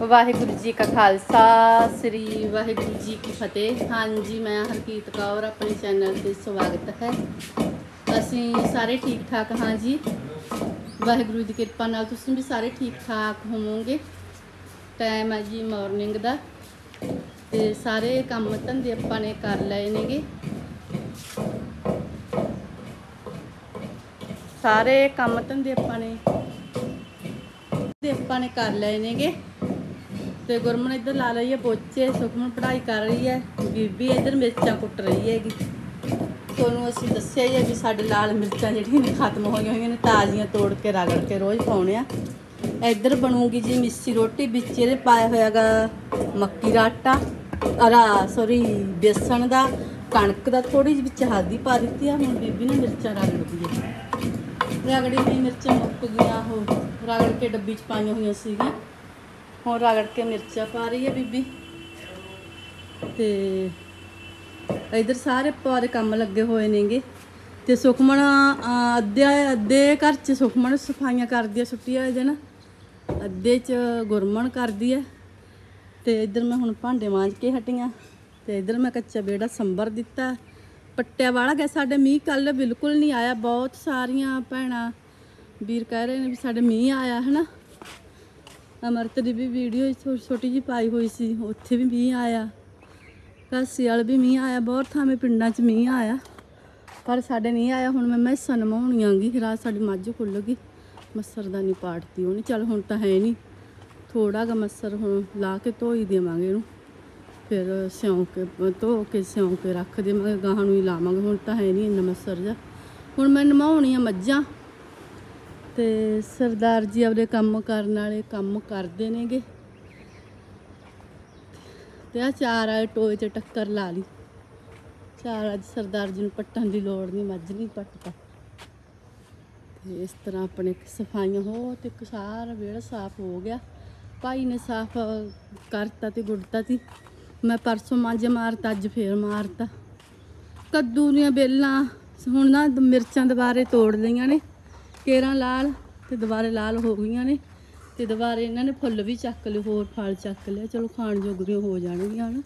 वाहिगुरु जी का खालसा श्री वाहिगुरु जी की फतेह। हाँ जी, मैं हरकीत कौर अपने चैनल से स्वागत है। असी सारे ठीक ठाक हाँ जी, वाहिगुरु की कृपा नाल तुसीं भी सारे ठीक ठाक होवोगे। टाइम है जी मॉर्निंग का, ते सारे काम धंधे आपां ने कर लए नेगे। सारे काम धंधे आपां ने कर लए नेगे। तो गुरमन इधर ला रही है पोचे, सुखमन पढ़ाई कर रही है, बीबी इधर मिर्चा कुट रही हैगी। तुहानूं असीं दस्सिआ ही है भी साडे लाल मिर्चां जिहड़ियां खत्म होईਆਂ होईਆਂ ने, ताज़ियां तोड़ के रगड़ के रोज़ पाउणे आ। इधर बनूगी जी मिस्सी रोटी, विच इहदे पाया होयागा मक्की दा आटा, सॉरी बेसन दा, कणक दा, थोड़ी जी विच हल्दी पा दित्ती आ। हुण बीबी ने मिर्चां रगड़दी है, रगड़ी हुई मिर्चां मुक गईयां, ओह रगड़ के डब्बी च पाईਆਂ होईਆਂ सीगीਆਂ। हुण रगड़ के मिर्चा पा रही है बीबी। ते इधर सारे पारे काम लगे हुए नेगे। ते सुखमन अद्धे घर च सुखमन सफाइयां करदी है छुट्टी वाले दिन, अद्धे च गुरमन करदी है। ते इधर मैं हुण भांडे मांज के हटी हाँ। ते इधर मैं कच्चा बेड़ा संबर दिता, पट्टिया वाला गया। साडे मीह कल बिल्कुल नहीं आया। बहुत सारियां भैणां वीर कह रहे हैं भी साडे मीह आया है ना। अमृत की भी वीडियो छोटी जी पाई हुई सी, उत्थे भी मीह आया, घासी वाल भी मीह आया, बहुत थावें पिंडां च मीह आया, पर साडे नहीं आया। हुण मैं मैसां नवाउणी आंगी, रात साडी मੱਝ खुल गई, मच्छरदानी पाटती उहने। चल हुण तां है नहीं, थोड़ा गा मच्छर हुण ला के धोई देवांगे इहनूं, फिर सिउं के धो के सिउं के रख देवांगे, गाहां नूं ही लावांगे। हुण तां है नहीं इन्ना मच्छर जा। हुण मैं नवाउणी आ मੱਝਾਂ। ते सरदार जी अपने काम करने वाले काम करते नेगे। ते आ चार वाले टोए ते टक्कर ला ली। चार अज सरदार जी नूं पट्टन की लोड़ नहीं, मੱਝ नहीं पट्टता। ते इस तरह अपने सफाइयां हो तो एक सारा वेड़ा साफ हो गया। भाई ने साफ करता तो गुड़ता थी। मैं परसों मांझे मारता, अज फिर मारता। कद्दू दियां बेलां हुण ना मिर्चां दुबारे तोड़ लईआं ने, केरां लाल ते दुबारे लाल हो गई ने। ते दुबारे इन्हां ने फुੱਲ भी चक ले, होर फल चक लिया। चलो खाण जोगरियां हो जाणगियां ना।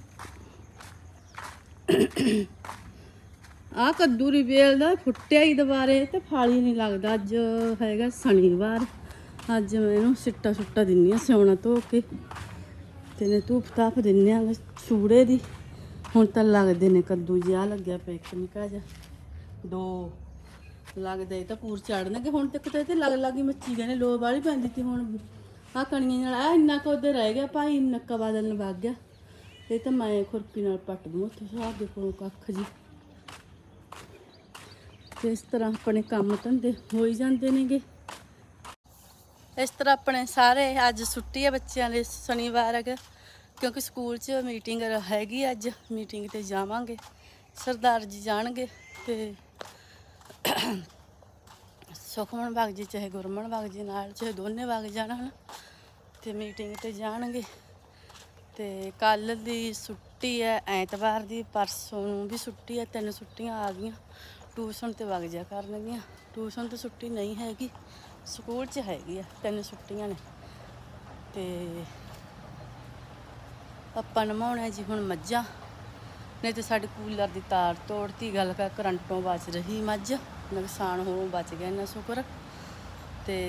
आ कद्दू दी बेल दा फुੱਟਿਆ ही दुबारे ते फल ही नहीं लगदा। अज हैगा शनिवार, अज मैं इहनूं सिट्टा सुट्टा दिन्नी आं सिउणा धो के, ते ने धूप धाप दिन्ने आं चूड़े दी। हुण तां लगदे ने कद्दू जिहा लग्गिआ पिया इक निक्का जिहा, दो लगदा ये तो पूर चढ़नगे। हुण तक तो लग लग ही मच्छी गए ने, लो वाली पैंदी थी। हुण आ कणियां नाल इन्ना कुछ रह गया। भाई नक्का बदलन वग गया, ये तो मैं खुरपी नाल पट दूँ उत्थे साहब दे कोलों कख जी। ते इस तरह अपने काम धंधे हो ही जाते नेगे। इस तरह अपने सारे अज छुट्टी है बच्चों ने, शनिवार है क्योंकि स्कूल च मीटिंग हैगी। अज मीटिंग ते जावांगे, सरदार जी जाणगे ते सुखमन वग जी चाहे गुरमन वग जी नाल, चाहे दोने वग जाण है। तो मीटिंग ते जाणगे। ते कल दी छुट्टी है ऐतवार दी, परसों भी छुट्टी है, 3 छुट्टियां आ गई। ट्यूशन ते वग जा करनगियां। ट्यूशन तो छुट्टी नहीं हैगी, स्कूल च हैगी 3 छुट्टियां ने। ते आपां नवाउणे जी हुण मੱਝਾਂ, नहीं तो साडे कूलर की तार तोड़ती। गल कर करंटों बच रही मੱਝ, नुकसान हो बच गया इन्ना शुक्र। ते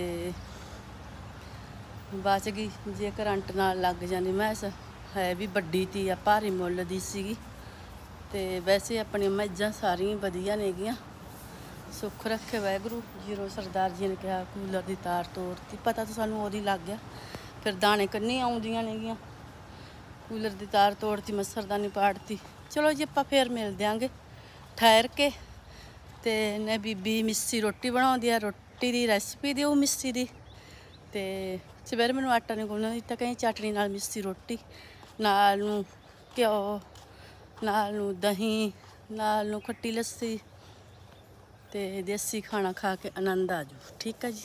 बच गई, जे करंट नाल लग जाती मैंस है भी वड्डी थी, भारी मुੱਲ दी सीगी। ते वैसे अपनी मੱਝਾਂ सारियां वधिया नेगियां, सुख रखे वाहिगुरू। जीरो सरदार जी ने कहा कूलर की तार तोड़ती, पता तो सानू उहदी लग गया। फिर दाने कन्नी आउंदियां नेगियां, कूलर की तार तोड़ती, मच्छरदानी पाड़ती। चलो जी आपां फिर मिल देंगे ठहर के। ते ने बीबी मिस्सी रोटी बनाउंदी है, रोटी की रेसिपी दिओ मिस्सी दी। ते सवेरे मैनूं आटा नहीं गुन्नण दित्ता, कहीं चटनी नाल मिस्सी रोटी, नाल नूं घिओ, नाल नूं दही, नाल नूं खट्टी लस्सी, ते देसी खाना खा के आनंद आ जाओ। ठीक है जी।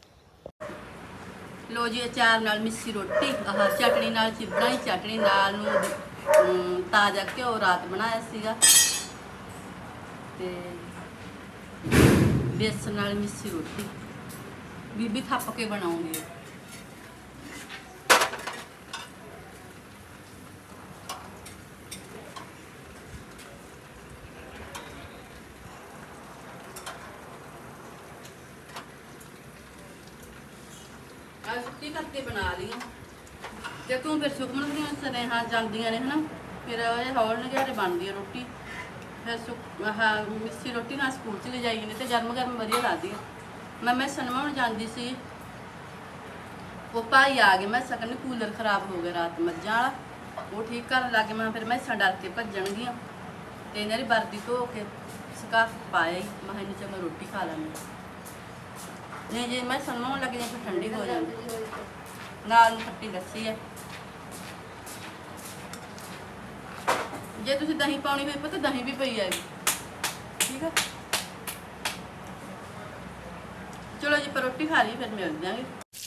लो जी अचार नाल मिस्सी रोटी, आह चटनी नाल चिबड़ा ही चटनी, नाल नूं ताज़ा घिओ रात बनाया सीगा, ते बेसन नाल मिस्सी रोटी बीबी थप के बनाऊंगी। ਸੁੱਕੀ ਕਰਕੇ ਬਣਾ ਲਈ ਤੇ ਤੂੰ ਫਿਰ ਸੁਖਮਨ ਦੀਆਂ ਸਨੇਹਾਂ ਜਾਂਦੀਆਂ ਨੇ ਹਨਾ, ਫਿਰ ਇਹ ਹੌਲ ਨਗਾਰੇ ਬਣਦੀ ਆ ਰੋਟੀ, ਫਿਰ ਮਿੱਸੀ ਰੋਟੀ ਨਾਲ ਸਕੂਲ ਚ ਲੈ ਜਾਈਏ ਤੇ ਗਰਮ ਗਰਮ ਵਧੀਆ ਲੱਗਦੀ ਆ। ਮੈਂ ਸਨਮਾਉਣ ਜਾਂਦੀ ਸੀ, ਉਹ ਭਾਈ ਆ ਗਏ, ਮੈਂ ਸਕਨ ਕੂਲਰ ਖਰਾਬ ਹੋ ਗਿਆ ਰਾਤ ਮੱਝਾਂ ਵਾਲਾ, ਉਹ ਠੀਕ ਕਰਨ ਲੱਗੇ। ਮੈਂ ਫਿਰ ਮੈਸਾਂ ਡਰ ਕੇ ਭੱਜਣਗੀਆਂ ਤੇ ਇਹਨਾਂ ਦੀ ਵਰਦੀ ਧੋ ਕੇ ਸਕਾਫ ਪਾਇਆ ਹੀ, ਮੈਂ ਇਹਨੂੰ ਚੰਗਾ ਰੋਟੀ ਖਾ ਲੈਂਦੀ। ਨਹੀਂ ਜੇ ਮੈਂ ਸਨਮਾਉਣ ਲੱਗ ਜਾਂ ਫਿਰ ਠੰਡੀ ਹੋ ਜਾਂਦੀ, ਨਾਲ ਖੱਟੀ ਲੱਸੀ ਹੈ। ਜੇ ਤੁਸੀਂ ਦਹੀਂ ਪਾਉਣੀ ਹੋਈ ਪਤਾ ਦਹੀਂ ਵੀ ਪਈ ਹੈ, ਠੀਕ ਹੈ। ਚਲੋ ਜੀ, ਪਰ ਰੋਟੀ ਖਾ ਲਈ ਫਿਰ ਮਿਲ ਜਾਵਾਂਗੇ।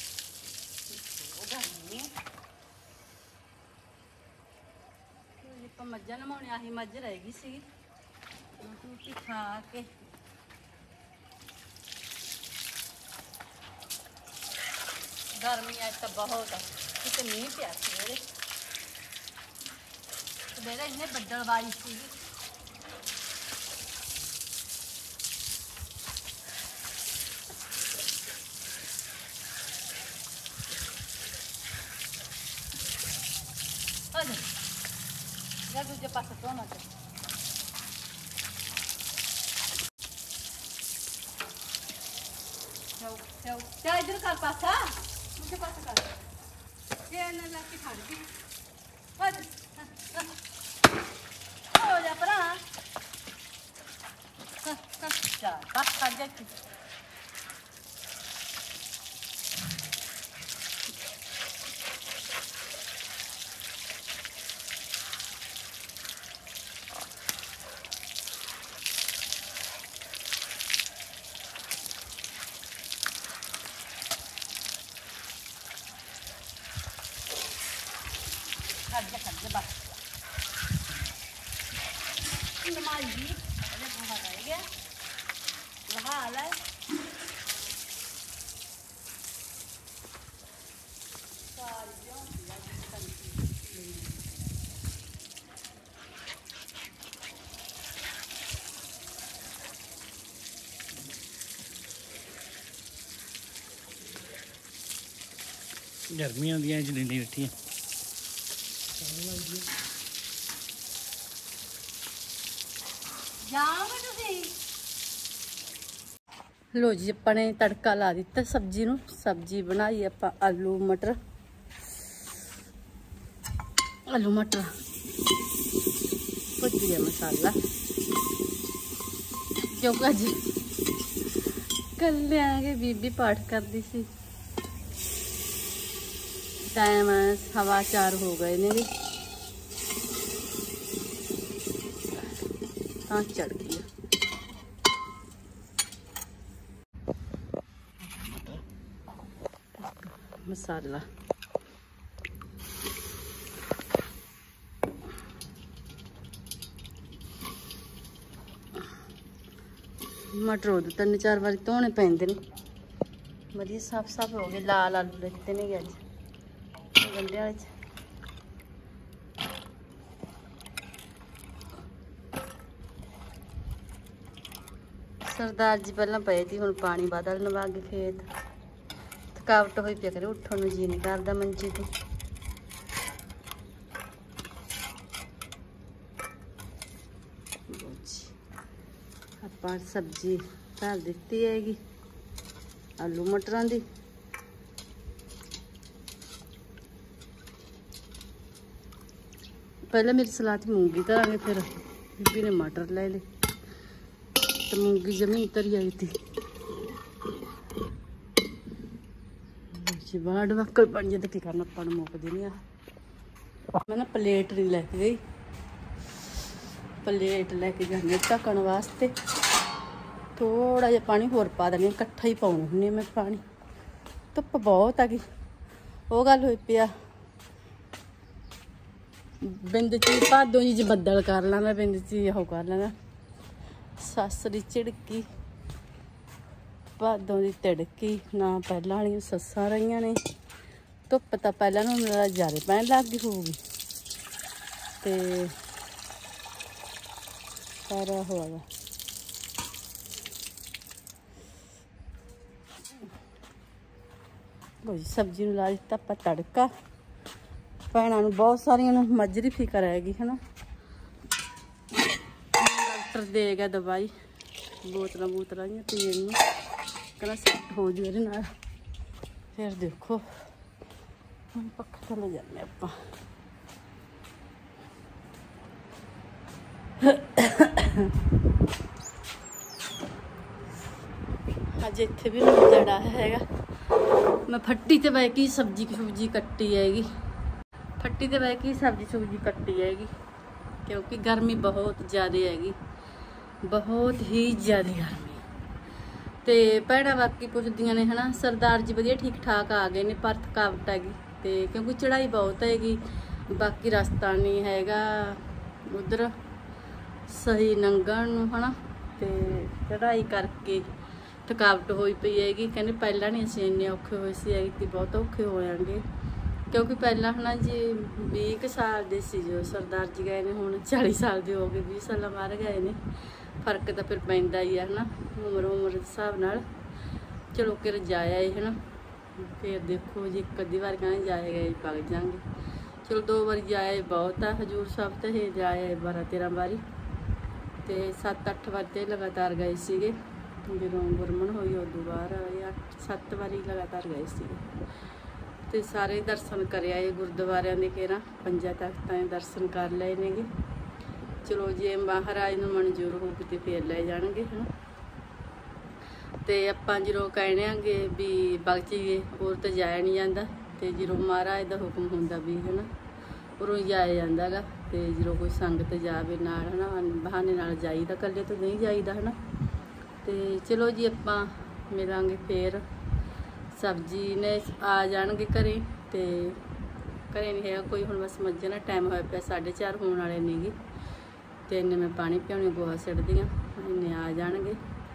ਆਪਾਂ ਮੱਝਾਂ ਨਮਾਉਣੇ, ਆਹੀ ਮੱਝ ਰਹਿ ਗਈ ਸੀ, ਰੋਟੀ ਖਾ ਕੇ ਗਰਮੀ ਅੱਜ ਤਾਂ ਬਹੁਤ ਆ, ਕਿਤੇ ਮੀਂਹ ਪਿਆ ਸਵੇਰੇ, ਸਵੇਰੇ ਇੰਨੇ ਬੱਦਲਬਾਜ਼ੀ ਸੀਗੀ। ਜਾਂ ਦੂਜੇ ਪਾਸੇ ਧੋਣਾ ਚਾਹੀਦਾ। इधर कर पासा, मुझे पासा कर, ये ना लग के खा दी, हो जा परा, जा बस खा जा। खर्च बस नमाजी रह गया लगा ला गर्मियां दी जलीली बैठी लो जी, अपने तड़का ला दिता सब्जी नूं। सब्जी बनाई आपां आलू मटर भुज गया मसाला, क्योंकि अज कल आगे बीबी पाठ करती सी, टाइम 4:15 हो गए ने, हाँ चढ़ गई मसाला। मटर उद 3-4 बार धोने पैंदे ने, वधिया साफ हो गए। लाल आलू लेते ने अज गंढे वाले सरदार जी पहला पे थी, हुण पानी बदल नवा के खेत, थकावट हुई पिया करे, उठन नूं जी नहीं करदा मंजी तो। आपां सब्जी धर दित्ती हैगी आलू मटरां दी। पहले मेरी सलाह थी मूंगी धरांगे, फिर बीबी ने मटर ले ले तो मूंगी जमीन तरी आई थी। बाढ़ वक्कल बन जाए तो की करना, अपन मुकदी नहीं आ। मैं ना प्लेट नहीं लैके गई, प्लेट लैके जाने ढकन वास्ते। थोड़ा जिहा पानी होर पा देनी, कट्ठा ही पाउनी हुन्नी मैं पानी, धुप्प बहुत आ गई। वो गल होई पिया बिंद च भादों जी बदल कर लेना, बिंद च ओह कर लेना। सस दी झिड़की भादों की तिड़की ना, पहला वाली सस्सां रही ने। धुप्प तो पहला नूं मेरा ज़्यादा पैन लग गई होगी, तो सारा होगा ਲੋ ਜੀ ਸਬਜ਼ੀ ਨੂੰ ਲਾ ਦਿੱਤਾ ਆਪਾਂ ਤੜਕਾ। ਭੈਣਾਂ ਨੂੰ ਬਹੁਤ ਸਾਰੀਆਂ ਨੂੰ ਮੱਝਰੀ ਫਿਕਰ ਹੈਗੀ ਹੈ ਨਾ। ਡਾਕਟਰ ਦੇ ਗਿਆ ਦਵਾਈ, ਬੋਤਲਾਂ ਜਿਹੀਆਂ ਪੀਣ ਨੂੰ, ਕਹਿੰਦਾ ਸੈੱਟ ਹੋ ਜੂ ਇਹਦੇ ਨਾਲ। ਫਿਰ ਦੇਖੋ ਹੁਣ ਪੱਖੇ ਥੱਲੇ ਜਾਂਦੇ ਆਪਾਂ। ਅੱਜ ਇੱਥੇ ਵੀ ਜੜਾ ਹੈਗਾ। ਮੈਂ ਫੱਟੀ ਤੇ ਬਹਿ ਕੇ ਸਬਜ਼ੀ ਕੱਟੀ ਹੈਗੀ। ਫੱਟੀ ਤੇ ਬਹਿ ਕੇ ਸਬਜ਼ੀ ਕੱਟੀ ਹੈਗੀ ਕਿਉਂਕਿ ਗਰਮੀ ਬਹੁਤ ਜ਼ਿਆਦਾ ਹੈਗੀ, ਬਹੁਤ ਹੀ ਜ਼ਿਆਦਾ ਗਰਮੀ। ਤੇ ਭੈਣਾਂ ਬਾਕੀ ਪੁੱਛਦੀਆਂ ਨੇ ਹਨਾ, ਸਰਦਾਰ ਜੀ ਵਧੀਆ ਠੀਕ ਠਾਕ ਆ ਗਏ ਨੇ, ਪਰ ਥਕਾਵਟ ਹੈਗੀ ਤੇ ਕਿਉਂਕਿ ਚੜਾਈ ਬਹੁਤ ਹੈਗੀ। ਬਾਕੀ ਰਸਤਾ ਨਹੀਂ ਹੈਗਾ ਉਧਰ ਸਹੀ ਲੰਘਣ ਨੂੰ ਹਨਾ, ਤੇ ਚੜਾਈ ਕਰਕੇ ਥਕਾਵਟ ਹੋਈ ਪਈ ਹੈਗੀ। ਕਹਿੰਦੇ ਪਹਿਲਾਂ ਨਹੀਂ ਅਸੀਂ ਇੰਨੇ ਔਖੇ ਹੋਏ ਸੀ, ਐਤਕੀ ਬਹੁਤ ਔਖੇ ਹੋ ਜਾਣਗੇ ਕਿਉਂਕਿ ਪਹਿਲਾਂ ਹਨਾ ਜੀ 20 ਸਾਲ ਦੇ ਸੀ ਜੋ ਸਰਦਾਰ ਜੀ ਗਏ ਨੇ, ਹੁਣ 40 ਸਾਲ ਦੇ ਹੋ ਗਏ, 20 ਸਾਲਾਂ ਬਾਅਦ ਗਏ ਨੇ। ਫਰਕ ਤਾਂ ਫਿਰ ਪੈਂਦਾ ਹੀ ਆ ਹਨਾ, ਉਮਰ ਦੇ ਹਿਸਾਬ ਨਾਲ। ਚਲੋ ਕਿ ਜਾਇਆ ਹੈ ਹਨਾ, ਫਿਰ ਦੇਖੋ ਜੀ ਇੱਕ ਅੱਧੀ ਵਾਰ ਕਹਿੰਦੇ ਜਾਏ ਗਏ ਪੱਕ ਜਾਂਗੇ। ਚਲੋ 2 ਵਾਰੀ ਜਾਏ ਬਹੁਤ ਆ ਹਜ਼ੂਰ ਸਾਹਿਬ, ਤੇ ਇਹ ਜਾਏ 12-13 ਵਾਰੀ, ਤੇ 7-8 ਵਾਰ ਤੇ ਲਗਾਤਾਰ ਗਏ ਸੀਗੇ। ਜਦੋਂ ਗੁਰਮਨ ਹੋਈ ਉਦੋਂ ਬਾਅਦ 8-7 ਵਾਰੀ ਲਗਾਤਾਰ ਗਏ ਸੀਗੇ। ਤੇ ਸਾਰੇ ਦਰਸ਼ਨ ਕਰਿਆ ਇਹ ਗੁਰਦੁਆਰਿਆਂ ਦੇ, ਘੇਰਾ 5 ਤਖਤਾਂ ਦੇ ਦਰਸ਼ਨ ਕਰ ਲਏ ਨੇਗੇ। ਚਲੋ ਜੇ ਮਹਾਰਾਜ ਨੂੰ ਮਨਜ਼ੂਰ ਹੋ ਕਿਤੇ ਫੇਰ ਲੈ ਜਾਣਗੇ ਹਨਾ। ਤੇ ਆਪਾਂ ਜਦੋਂ ਕਹਿਣੇ ਆਂਗੇ ਵੀ ਵਗ ਜਾਈਏ, ਹੋਰ ਤਾਂ ਜਾਇਆ ਨਹੀਂ ਜਾਂਦਾ। ਤੇ ਜਦੋਂ ਮਹਾਰਾਜ ਦਾ ਹੁਕਮ ਹੁੰਦਾ ਵੀ ਹਨਾ, ਉਰੋਂ ਜਾਇਆ ਜਾਂਦਾ ਗਾ। ਤੇ ਜਦੋਂ ਕੋਈ ਸੰਗਤ ਜਾਵੇ ਨਾਲ ਹਨਾ, ਬਹਾਨੇ ਨਾਲ ਜਾਈਦਾ, ਇਕੱਲੇ ਤੋਂ ਨਹੀਂ ਜਾਈਦਾ ਹਨਾ। ਤੇ ਚਲੋ ਜੀ ਆਪਾਂ ਮਿਲਾਂਗੇ ਫੇਰ। ਸਬਜ਼ੀ ਨੇ ਆ ਜਾਣਗੇ ਘਰੇ, ਤੇ ਘਰੇ ਨਹੀਂ ਹੈਗਾ ਕੋਈ ਹੁਣ, ਬਸ ਮੱਝਾਂ ਦਾ ਟਾਈਮ ਹੋਇਆ ਪਿਆ, 4:30 ਹੋਣ ਵਾਲੇ ਨੇਗੇ। ਤੇ ਇੰਨੇ ਮੈਂ ਪਾਣੀ ਪਿਆਉਣੀ, ਗੋਹਾ ਸਿੱਟਦੀਆਂ, ਇੰਨੇ ਆ ਜਾਣਗੇ।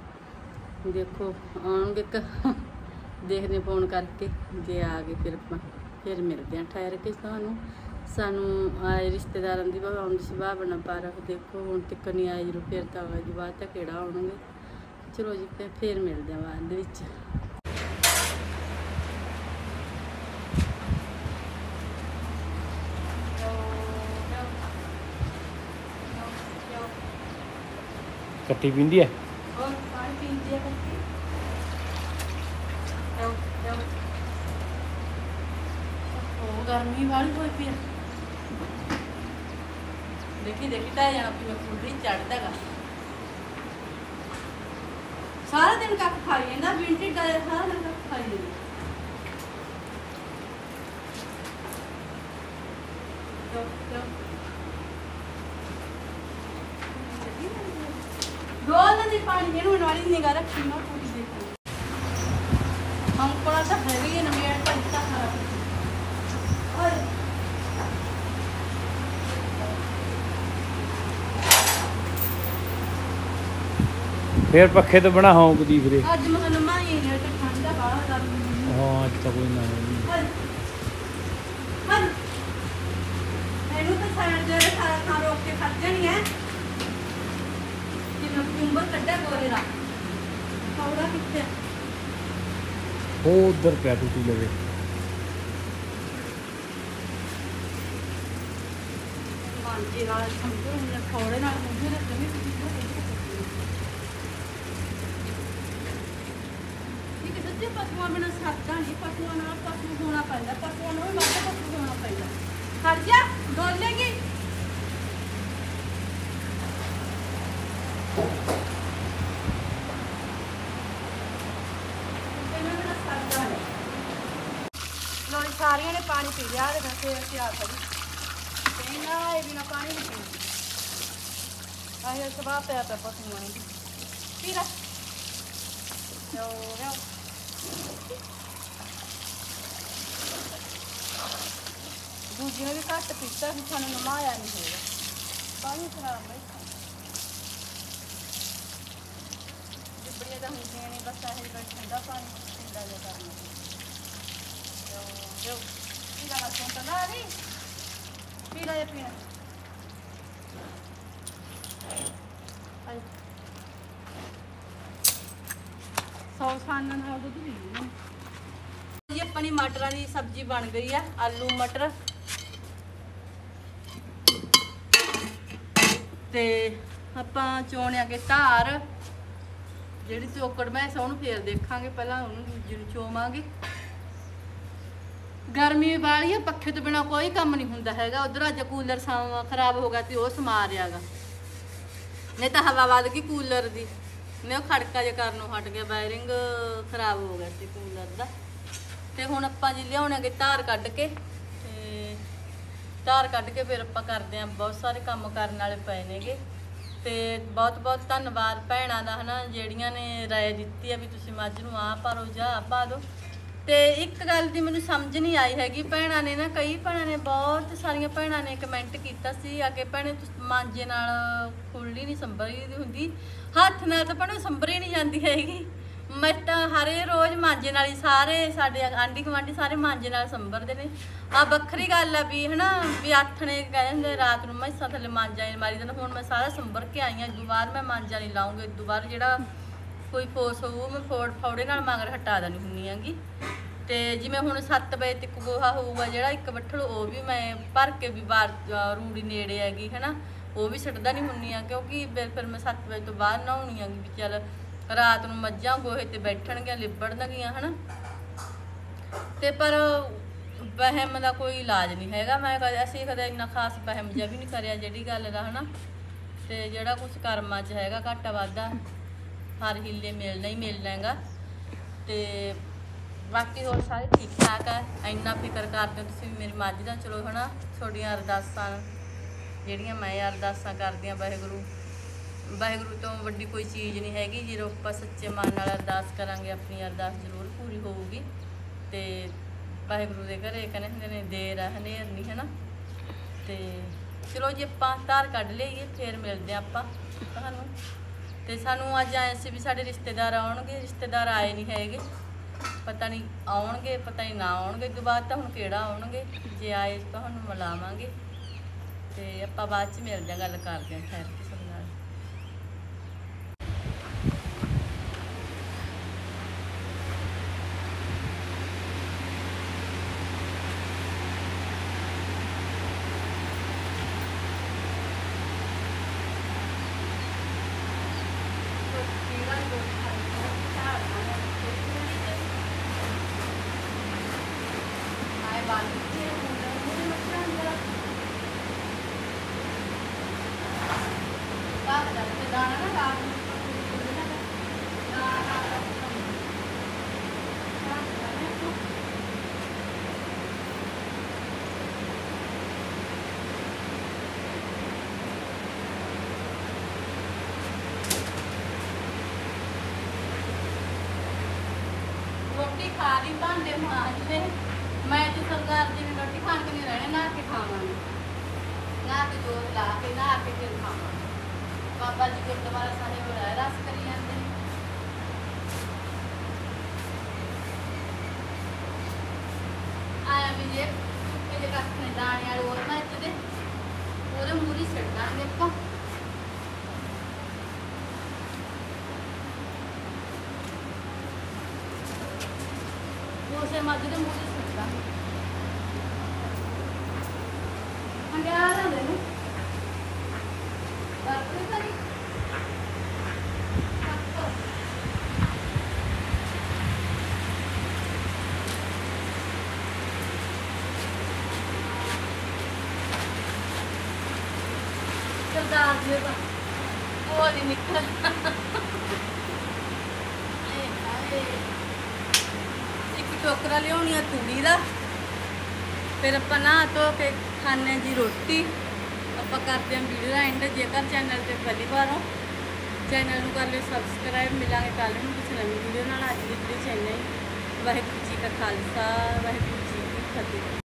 ਦੇਖੋ ਆਉਣਗੇ ਦੇਖਦੇ ਫੋਨ ਕਰਕੇ, ਜੇ ਆ ਗਏ ਫਿਰ ਆਪਾਂ ਫਿਰ ਮਿਲਦੇ ਹਾਂ ਠਹਿਰ ਕੇ ਤੁਹਾਨੂੰ। ਸਾਨੂੰ ਆਏ ਰਿਸ਼ਤੇਦਾਰਾਂ ਦੀ ਆਉਣ ਦੀ ਸੰਭਾਵਨਾ, ਪਰ ਦੇਖੋ ਹੁਣ ਤੱਕ ਨਹੀਂ ਆਏ। ਜਦੋਂ ਫਿਰ ਤਾਂ ਜੀ ਬਾਅਦ ਤਾਂ ਕਿਹੜਾ ਆਉਣਗੇ। ਚਲੋ ਜੀ ਫਿਰ ਮਿਲਦੇ ਹਾਂ ਬਾਅਦ ਦੇ ਵਿੱਚ। ਕੱਟੀ ਪੀਂਦੀ ਹੈ, ਹੋਰ ਪਾਣੀ ਪੀਂਦੀ ਹੈ ਕੱਟੀ। ਉਹ ਗਰਮੀ ਵਾਲੀ ਹੋਈ ਪਈ ਆ। ਦੇਖੀ ਤਾਂ ਜਾਣਾ ਪੀਣਾ ਫੁੱਲੀ ਚੜਦਾ ਗਾ। ਸਾਰਾ ਦਿਨ ਕੱਖ ਖਾਈ ਜਾਂਦਾ, ਵਿੰਟੀ ਦਾ ਸਾਰਾ ਦਿਨ ਕੱਖ ਖਾਈ ਜਾਂਦਾ। रोज नहीं पानी ਇਹਨੂੰ ਨਾਲੀ ਨਿਗਾ ਰੱਖੀ ਨਾ ਪੂਰੀ ਦੇਖੋ। ਹਮ ਕੋਲ ਤਾਂ ਹੈਗੀ ਨਾ ਮੇਰਾ ਟੰਟਾ ਖਰਾਬ। ਓਏ ਫਿਰ ਪੱਖੇ ਤੋਂ ਬਣਾ ਹੌਂਕਦੀ ਫਿਰੇ। ਅੱਜ ਮਨ ਮਾਈ ਨੇ ਤੇ ਠੰਡਾ ਬਾਹਰ ਕਰ ਲਈ। ਹਾਂ ਅੱਜ ਤਾਂ ਕੋਈ ਨਾ ਨਹੀਂ। ਇਹਨੂੰ ਤਾਂ ਸਾਈਡ ਦੇ ਸਾਰਾ ਥਾਂ ਰੋਕ ਕੇ ਖੜ ਜਾਣੀ ਹੈ। ਨੰਬਰ ਕੱਢਿਆ ਗੋਰੇ ਦਾ ਕੌੜਾ ਕਿੱਥੇ? ਉਹ ਉਧਰ ਪਿਆ ਟੁੱਟੀ ਲਵੇ। ਮਾਂਜੀ ਨਾਲ ਸਮਝੋ ਨੇ ਕੌੜੇ ਨਾਲ ਮੁੰਡੇ ਨੇ ਜਮੀ ਠੀਕ ਹੈ। ਸੱਚੇ ਪਸ਼ੂਆਂ ਬਿਨਾਂ ਸਰਦਾ ਨਹੀਂ, ਪਸ਼ੂਆਂ ਨਾਲ ਪਸ਼ੂ ਹੋਣਾ ਪੈਂਦਾ, ਪਸ਼ੂਆਂ ਨੂੰ ਵੀ ਵੱਧ ਪਸ਼ੂ ਹੋਣਾ ਪੈਂਦਾ। ਖੜ ਜਾ ਡੋਲੇਗੀ। ਸਾਰਿਆਂ ਨੇ ਪਾਣੀ ਪੀ ਲਿਆ ਤੇ ਫਿਰ ਅਸੀਂ ਆ ਖੜੀ ਤੇ ਨਾ ਇਹ ਬਿਨਾ ਪਾਣੀ ਨਹੀਂ ਪੀਂਦੀ। ਆਹ ਸਵਾਹ ਪਿਆ ਪਿਆ ਪਸ਼ੂਆਂ ਨੂੰ ਪੀ ਲੈ। ਦੂਜੀ ਨੇ ਵੀ ਘੱਟ ਪੀਤਾ ਸੀ, ਸਾਨੂੰ ਨਮਾਇਆ ਨਹੀਂ ਹੈਗਾ। ਪਾਣੀ ਖਰਾਬ ਹੈ ਜਿਬੜੀਆਂ ਤਾਂ ਹੁੰਦੀਆਂ ਨਹੀਂ, ਬਸ ਇਹ ਠੰਡਾ ਪਾਣੀ ਠੰਡਾ ਜਿਹਾ ਕਰਨਾ। Pila la tonta nari. Pila de pila. Ay. Sauce खाना ना हो तो नहीं। ये ਆਪਣੀ ਮਟਰਾਂ ਦੀ ਸਬਜ਼ੀ ਬਣ ਗਈ ਆ, ਆਲੂ ਮਟਰ। ਤੇ ਆਪਾਂ ਚੋਣਿਆ ਕੇ ਧਾਰ, ਜਿਹੜੀ ਚੋਕੜ ਮੈਂਸ ਉਹਨੂੰ ਫੇਰ ਦੇਖਾਂਗੇ, ਪਹਿਲਾਂ ਉਹਨੂੰ ਜਿਹਨੂੰ ਚੋਵਾਂਗੇ। ਗਰਮੀ ਵਾਲੀ ਆ, ਪੱਖੇ ਤੋਂ ਬਿਨਾ ਕੋਈ ਕੰਮ ਨਹੀਂ ਹੁੰਦਾ ਹੈਗਾ। ਉਧਰ ਅੱਜ ਕੂਲਰ ਖਰਾਬ ਹੋ ਗਿਆ ਤੇ ਉਹ ਸਮਾਰਿਆਗਾ, ਨਹੀਂ ਤਾਂ ਹਵਾ ਵੱਧ ਗਈ ਕੂਲਰ ਦੀ, ਨੇ ਉਹ ਖੜਕਾ ਜਿਹਾ ਕਰਨੋਂ ਹਟ ਗਿਆ, ਵਾਇਰਿੰਗ ਖਰਾਬ ਹੋ ਗਿਆ ਸੀ ਕੂਲਰ ਦਾ। ਤੇ ਹੁਣ ਆਪਾਂ ਜੀ ਲਿਆਉਣਾਂਗੇ ਧਾਰ ਕੱਢ ਕੇ, ਤੇ ਧਾਰ ਕੱਢ ਕੇ ਫਿਰ ਆਪਾਂ ਕਰਦੇ ਆਂ, ਬਹੁਤ ਸਾਰੇ ਕੰਮ ਕਰਨ ਵਾਲੇ ਪਏ ਨੇਗੇ। ਤੇ ਬਹੁਤ ਬਹੁਤ ਧੰਨਵਾਦ ਭੈਣਾਂ ਦਾ ਹਨਾ, ਜਿਹੜੀਆਂ ਨੇ ਰਾਏ ਦਿੱਤੀ ਆ ਵੀ ਤੁਸੀਂ ਮੱਝ ਨੂੰ ਆਹ ਪਾ ਲਓ ਜਾਂ ਆਹ ਪਾ ਦਿਓ। ਤੇ ਇੱਕ ਗੱਲ ਦੀ ਮੈਨੂੰ ਸਮਝ ਨਹੀਂ ਆਈ ਹੈਗੀ, ਭੈਣਾਂ ਨੇ ਨਾ, ਕਈ ਭੈਣਾਂ ਨੇ, ਬਹੁਤ ਸਾਰੀਆਂ ਭੈਣਾਂ ਨੇ ਕਮੈਂਟ ਕੀਤਾ ਸੀ ਆ ਕਿ ਭੈਣੇ ਮਾਂਜੇ ਨਾਲ ਖੁੱਲੀ ਨਹੀਂ ਸੰਭਰੀ ਦੀ ਹੁੰਦੀ, ਹੱਥ ਨਾਲ ਤਾਂ ਭੈਣੇ ਸੰਭਰੀ ਨਹੀਂ ਜਾਂਦੀ ਹੈਗੀ। ਮੈਂ ਤਾਂ ਹਰੇ ਰੋਜ਼ ਮਾਂਜੇ ਨਾਲ ਹੀ, ਸਾਰੇ ਸਾਡੇ ਆਂਢੀ ਗੁਆਂਢੀ ਸਾਰੇ ਮਾਂਜੇ ਨਾਲ ਸੰਭਰਦੇ ਨੇ। ਆ ਵੱਖਰੀ ਗੱਲ ਆ ਵੀ ਹਨਾ, ਵੀ ਆਥਣੇ ਕਹਿੰਦੇ ਰਾਤ ਨੂੰ ਮੈਸਾਂ ਥੱਲੇ ਮਾਂਜਾ ਨਹੀਂ ਮਾਰੀ ਜਾਂਦਾ। ਹੁਣ ਮੈਂ ਸਾਰਾ ਸੰਭਰ ਕੇ ਆਈ ਹਾਂ, ਇਦੋਂ ਬਾਅਦ ਮੈਂ ਮਾਂਜਾ ਨਹੀਂ ਲਾਉਂਗੀ। ਇਦੋਂ ਬਾਅਦ ਜਿਹੜਾ ਕੋਈ ਫੋਸ ਹੋਊ ਮੈਂ ਫੌੜੇ ਨਾਲ ਮਗਰ ਹਟਾ ਦੇਣੀ ਹੁੰਦੀ ਹੈਗੀ। ਤੇ ਜਿਵੇਂ ਹੁਣ 7 ਵਜੇ ਤੱਕ ਗੋਹਾ ਹੋਊਗਾ ਜਿਹੜਾ ਇੱਕ ਬੱਠਲ, ਉਹ ਵੀ ਮੈਂ ਭਰ ਕੇ ਵੀ ਬਾਹਰ ਰੂੜੀ ਨੇੜੇ ਹੈਗੀ ਹਨਾ, ਉਹ ਵੀ ਛੱਡਦਾ ਨਹੀਂ ਹੁੰਦੀ ਆ, ਕਿਉਂਕਿ ਫਿਰ ਮੈਂ 7 ਵਜੇ ਤੋਂ ਬਾਅਦ ਨਹਾਉਣੀ ਹੈਗੀ ਵੀ ਚੱਲ ਰਾਤ ਨੂੰ ਮੱਝਾਂ ਗੋਹੇ ਤੇ ਬੈਠਣਗੀਆਂ, ਲਿਬੜਨਗੀਆਂ ਹਨਾ। ਤੇ ਪਰ ਵਹਿਮ ਦਾ ਕੋਈ ਇਲਾਜ ਨਹੀਂ ਹੈਗਾ। ਅਸੀਂ ਕਦੇ ਇੰਨਾ ਖਾਸ ਵਹਿਮ ਜਿਹਾ ਵੀ ਨਹੀਂ ਕਰਿਆ ਜਿਹੜੀ ਗੱਲ ਦਾ ਹਨਾ। ਤੇ ਜਿਹੜਾ ਕੁਛ ਕਰਮਾਂ 'ਚ ਹੈਗਾ ਘਾਟਾ ਵਾਧਾ ਹਰ ਹੀਲੇ ਮਿਲਣਾ ਹੀ ਮਿਲਣਾ ਹੈਗਾ। ਤੇ ਬਾਕੀ ਹੋਰ ਸਾਰੇ ਠੀਕ ਠਾਕ ਆ। ਇੰਨਾ ਫਿਕਰ ਕਰਦੇ ਹੋ ਤੁਸੀਂ ਮੇਰੀ ਮੱਝ ਦਾ, ਚਲੋ ਹਨਾ। ਤੁਹਾਡੀਆਂ ਅਰਦਾਸਾਂ ਜਿਹੜੀਆਂ ਮੈਂ ਅਰਦਾਸਾਂ ਕਰਦੀ ਹਾਂ, ਵਾਹਿਗੁਰੂ ਤੋਂ ਵੱਡੀ ਕੋਈ ਚੀਜ਼ ਨਹੀਂ ਹੈਗੀ। ਜਦੋਂ ਆਪਾਂ ਸੱਚੇ ਮਨ ਨਾਲ ਅਰਦਾਸ ਕਰਾਂਗੇ, ਆਪਣੀ ਅਰਦਾਸ ਜ਼ਰੂਰ ਪੂਰੀ ਹੋਊਗੀ। ਤੇ ਵਾਹਿਗੁਰੂ ਦੇ ਘਰੇ ਕਹਿੰਦੇ ਹੁੰਦੇ ਨੇ ਦੇਰ ਆ ਹਨੇਰ ਨਹੀਂ ਹਨਾ। ਤੇ ਚਲੋ ਜੀ ਆਪਾਂ ਧਾਰ ਕੱਢ ਲਈਏ, ਫਿਰ ਮਿਲਦੇ ਹਾਂ ਆਪਾਂ ਤੁਹਾਨੂੰ। ਤੇ ਸਾਨੂੰ ਅੱਜ ਆਏ ਸੀ ਵੀ ਸਾਡੇ ਰਿਸ਼ਤੇਦਾਰ ਆਉਣਗੇ, ਰਿਸ਼ਤੇਦਾਰ ਆਏ ਨਹੀਂ ਹੈਗੇ, ਪਤਾ ਨਹੀਂ ਆਉਣਗੇ ਪਤਾ ਨਹੀਂ ਨਾ ਆਉਣਗੇ। ਇਸ ਤੋਂ ਬਾਅਦ ਤਾਂ ਹੁਣ ਕਿਹੜਾ ਆਉਣਗੇ, ਜੇ ਆਏ ਤੁਹਾਨੂੰ ਮਿਲਾਵਾਂਗੇ। ਤੇ ਆਪਾਂ ਬਾਅਦ 'ਚ ਮਿਲਦੇ ਹਾਂ, ਗੱਲ ਕਰਦੇ ਹਾਂ ਠਹਿਰ ਕੇ ਸਭ ਨਾਲ। रोटी खा ली, भांडे मांज ले। मैं तो सरदार जी ने रोटी खान के नहीं रहने, नहा के खावांगे, नहा के जोत ला के नहा के फिर खावांगे। बाबा जी गुरुद्वारा साहिब रस करी जाते हैं। आया भी जे सुके जे रखने दाने वाले और ना इतने पूरे मूरी छड़ देंगे ਆਪਾਂ। ਉਸੇ ਮੱਝ ਦੇ ਮੂੰਹ 'ਚ ਸੁੱਟਦਾ ਹੰਡਿਆਰ ਆਉਂਦੇ ਨੂੰ ਵਰਤਦੇ ਤਾਂ ਨਹੀਂ। ਸਰਦਾਰ ਜੀ ਦਾ ਉਹ ਨਹੀਂ ਨਿਕਲ ਟੋਕਰਾ ਲਿਆਉਣੀ ਆ ਤੂੜੀ ਦਾ। ਫਿਰ ਆਪਾਂ ਨਹਾ ਧੋ ਕੇ ਖਾਣੇ ਜੀ ਰੋਟੀ। ਆਪਾਂ ਕਰਦੇ ਹਾਂ ਵੀਡੀਓ ਦਾ ਐਂਡ। ਜੇਕਰ ਚੈਨਲ ਤੇ ਪਹਿਲੀ ਵਾਰ ਹੋ, ਚੈਨਲ ਨੂੰ ਕਰ ਲਿਓ ਸਬਸਕ੍ਰਾਈਬ। ਮਿਲਾਂਗੇ ਕੱਲ੍ਹ ਨੂੰ ਕੁਛ ਨਵੀਂ ਵੀਡੀਓ ਨਾਲ। ਅੱਜ ਦੀ ਵੀਡੀਓ ਚੈਨਲ। ਵਾਹਿਗੁਰੂ ਜੀ ਕਾ ਖਾਲਸਾ, ਵਾਹਿਗੁਰੂ ਜੀ ਕੀ ਫਤਿਹ।